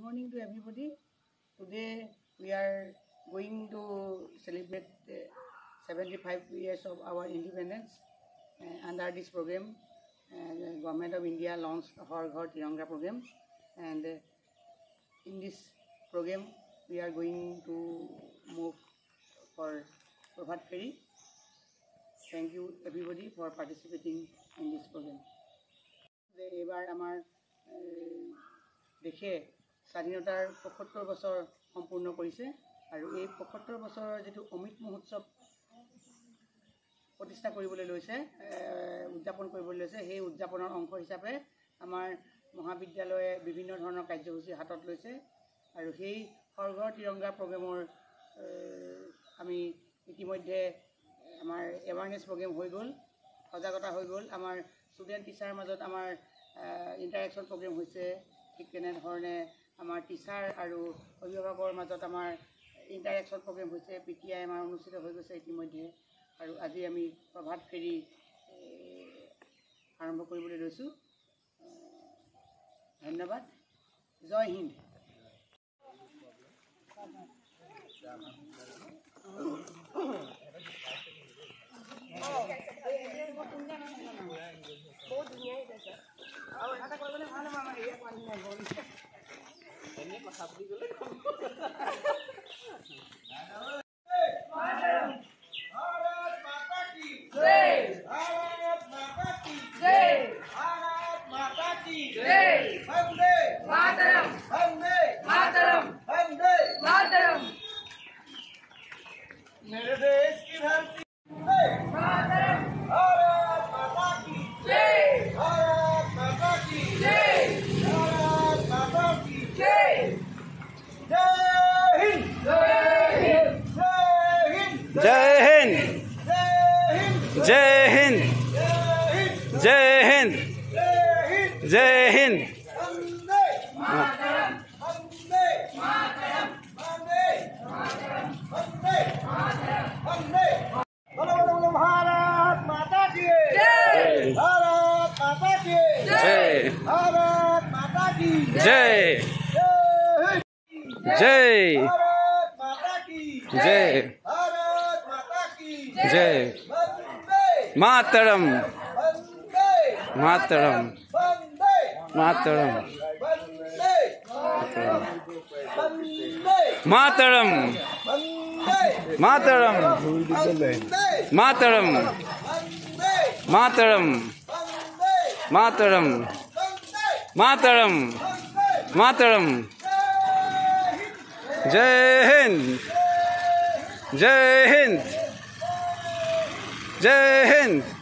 morning to everybody. Today we are going to celebrate 75 years of our independence. Under this program, the Government of India launched Ghar Tiranga program, and in this program we are going to move for Prabhat Ferry. Thank you everybody for participating in this program. এবাৰ আমাৰ দেশে স্বাধীনতাৰ ৭৫ বছৰ সম্পূৰ্ণ কৰিছে আৰু এই ৭৫ বছৰৰ যেটো অমৃত মহোৎসৱ প্ৰতিষ্ঠা কৰিবলৈ লৈছে উদযাপন কৰিবলৈ লৈছে সেই উদযাপনৰ অংশ হিচাপে আমাৰ মহাবিদ্যালয়ে বিভিন্ন ধৰণৰ কাৰ্যসূচী হাতত লৈছে আৰু সেই হৰ তিৰংগা প্ৰগ্ৰামৰ আমি ইতিমধ্যে আমাৰ এৱাৰনেছ প্ৰগ্ৰাম হৈ গ'ল সজাগতা হৈ গ'ল আমাৰ ষ্টুডেণ্ট টিচাৰৰ মাজত আমাৰ ইণ্টাৰেকশ্যন প্ৰগ্ৰাম হৈছে ঠিক তেনেধৰণে আমাৰ টিচাৰ আৰু অভিভাৱকৰ মাজত আমাৰ ইণ্টাৰেকশ্যন প্ৰগ্ৰাম হৈছে পিটিআই আমাৰ অনুষ্ঠিত হৈ গৈছে ইতিমধ্যে আৰু আজি আমি প্ৰভাত ফেৰী আৰম্ভ কৰিবলৈ লৈছোঁ ধন্যবাদ জয় হিন্দ बहुत दुनिया है सर और आता कोई बोले मालूम है ये पानी में बोल एने को साबरी बोले भारत माता की जय भारत माता की जय भारत माता की जय वंदे मातरम वंदे मातरम वंदे मातरम मेरे देश की धरती मातरम जय हिंद जय हिंद जय हिंद जय हिंद भारत माता की जय भारत माता की जय भारत माता की जय जय भारत माता की जय भारत माता की जय मातरम वंदे मातरम वंदे मातरम वंदे मातरम मातरम मातरम मातरम मातरम मातरम मातरम जय हिंद जय हिंद जय हिंद